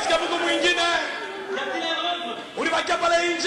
Est-ce que vous mwingine? Ulibakia pale nje?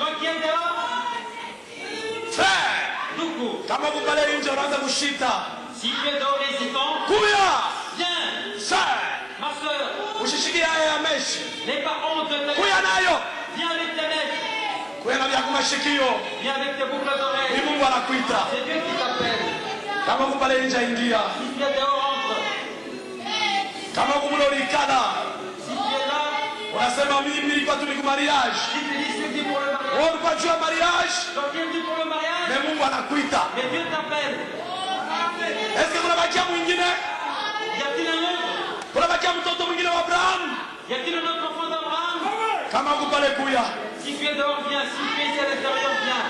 Frère, kama uko pale nje unaanza kushita. Si tu es dehors hésitant, Kuya! viens. Sœur, Ma soeur, ushishikie haya ya meshi. n'aie pas honte de te Kuya nayo. Viens avec tes mèches. Kuya na vya kumashikio. Viens avec tes boucles d'oreilles. Ni Mungu anakuita. C'est Dieu qui t'appelle. Kama uko pale nje ingia. Si tu es dehors, entre. Kama uko mlo ulikana. Si tu es là, Unasema mimi nilikuwa tu niku mariage. si tu dis ce qui pour le mariage, Wewe ulikuwa juu ya mariage? donc tu dis pour le mariage, Na Mungu anakuita. mais Dieu t'appelle. Est-ce que kunabakia mwingine? Y a-t-il un autre? Kunabakia mtoto mwingine wa Abraham? Y a-t-il un autre enfant d'Abraham? Kama uko pale kuya. Si tu es dehors, viens. Si tu es ici à l'intérieur, viens.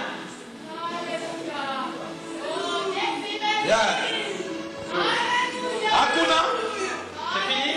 Yeah. Hakuna? C'est fini?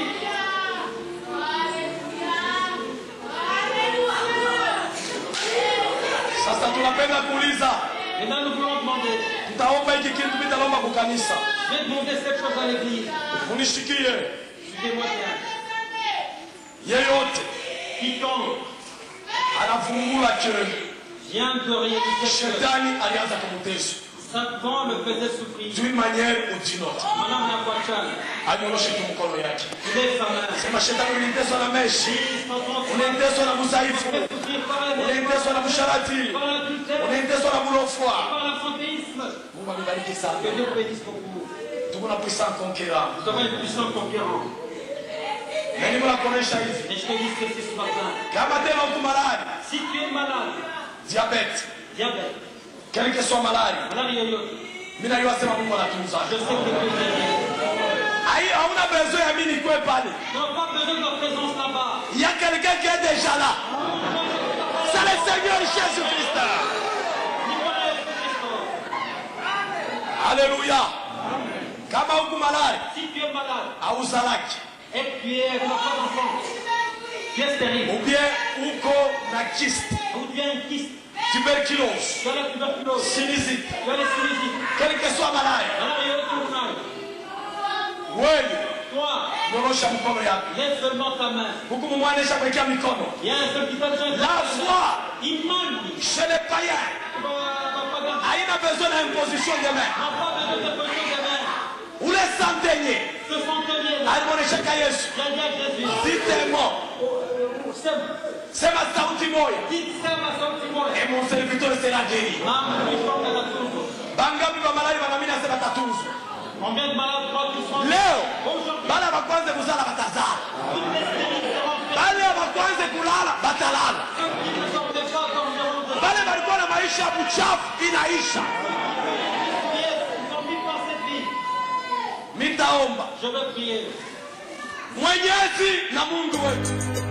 Sasa tunapenda kuuliza. Maintenant, nous voulons demander. Tutaomba hiki kitu bitalomba kwa kanisa. Je vais demander cette chose à l'église. Unishikie. Suivez-moi bien. Yeyote Quiconque anafungula kile vient de réaliser que shetani alianza kumtesa Satan le faisait souffrir. d'une manière ou d'une autre. Madame Nakwachal, Anyoshe tu mkono yake. il est sa main. Sema shetani uliniteswa na meshi. Satan Uliniteswa na muzaifu. fait souffrir par la mémoire, Uliniteswa na msharati. par l'adultère, Uliniteswa na mulofwa. par l'absentéisme. Mungu amebariki sana. Que Dieu bénisse beaucoup. Tuko na puissant conquérant. Nous avons un puissant conquérant. Na niko nakuonesha hivi. Et je te dis ceci ce matin. Kama tena uko malari, Si tu es malade, diabete, diabète, quel que soit malari, malade yoyote, mimi najua sema Mungu anatunza. je sais que Dieu t'aime. Ai, hauna besoin ya mimi nikwe pale. Tu n'as pas besoin de leur présence là-bas. Il y a quelqu'un qui est déjà là. C'est le Seigneur Jésus-Christ. Alléluia. Kama uko malari, Si tu es malade hauzalaki. et tu es pas d'enfant, tu es stérile, Ou bien uko na kyste, ou tu as un kyste, tuberculose, tu as la tuberculose, sinusite, tu as les sinusites, quel que soit malari, alors il y a le tournage. wewe Toi, nyorosha mkono yako. lève seulement ta main. Huku mumwanesha kuwekea mikono. Il y a un seul qui t'a déjà La foi il manque. chez les païens haina besoin d'une imposition de main. N'a pas besoin de position des mains. Ule santenye Ce centenier-là, alimwoneshaka Yesu. il a dit à Jésus, Dites-moi, sema sauti moja. dites ça ma sentiment. Et mon serviteur sera guéri. Maman, je parle de la tour. Bangapi ba malari wanaamini asema tatunzwa. Combien de malades croient qu'ils sont Leo aujourd'hui? bala bakwanze kuzala batazala. Toutes les stériles seront faites. Bale bakwanze kulala batalala. Ceux qui ne sortaient pas dormiront de Bale balikuwa na maisha ya buchafu inaisha. Ils ont mis par cette vie. Mitaomba Je veux prier. Mwenyezi na Mungu wetu